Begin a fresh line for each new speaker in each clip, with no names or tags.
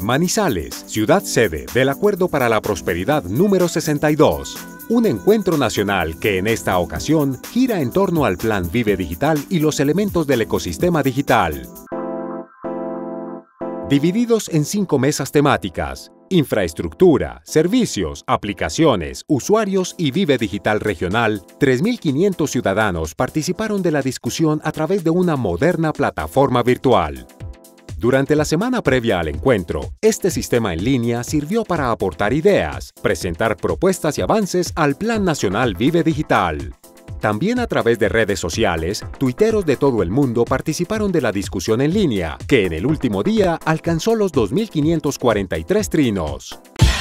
Manizales, ciudad sede del Acuerdo para la Prosperidad número 62. Un encuentro nacional que en esta ocasión gira en torno al Plan Vive Digital y los elementos del ecosistema digital. Divididos en 5 mesas temáticas: infraestructura, servicios, aplicaciones, usuarios y Vive Digital Regional, 3.500 ciudadanos participaron de la discusión a través de una moderna plataforma virtual. Durante la semana previa al encuentro, este sistema en línea sirvió para aportar ideas, presentar propuestas y avances al Plan Nacional Vive Digital. También a través de redes sociales, tuiteros de todo el mundo participaron de la discusión en línea, que en el último día alcanzó los 2.543 trinos.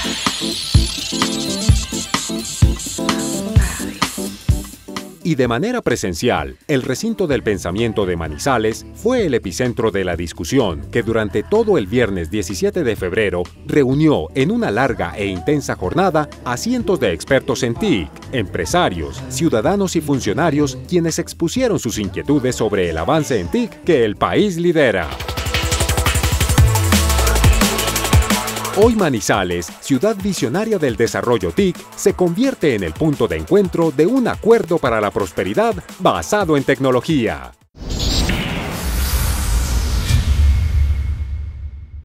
Y de manera presencial, el recinto del pensamiento de Manizales fue el epicentro de la discusión que durante todo el viernes 17 de febrero reunió en una larga e intensa jornada a cientos de expertos en TIC, empresarios, ciudadanos y funcionarios quienes expusieron sus inquietudes sobre el avance en TIC que el país lidera. Hoy Manizales, ciudad visionaria del desarrollo TIC, se convierte en el punto de encuentro de un acuerdo para la prosperidad basado en tecnología.